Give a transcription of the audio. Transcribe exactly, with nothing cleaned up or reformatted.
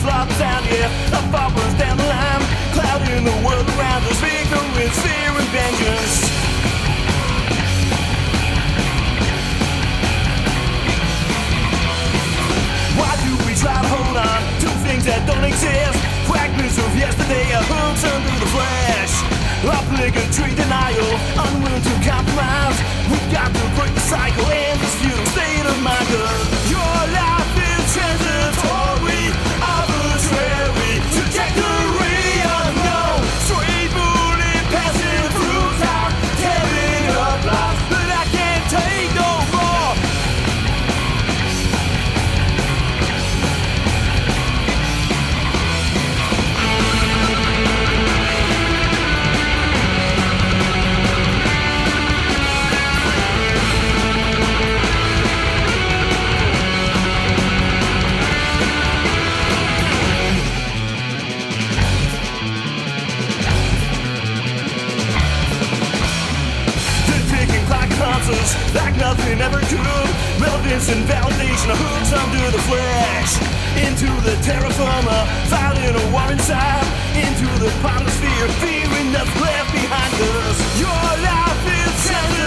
flops down, yeah, the boppers down the line, clouding the world around us, ignorance, fear, and vengeance. Why do we try to hold on to things that don't exist? Fragments of yesterday are hooks under the flesh. Obligatory denial, unwilling to compromise. We've got to break the cycle and this futile state of mind. Your life is transitory, arbitrary, trajectory unknown. Straight moving, passing through time, tearing up lives that I can't take no more. Like nothing ever could. Relevance and validation are hooks under the flesh. Into the terra firma, fighting a war inside. Into the potosphere, fearing that's left behind us. Your life is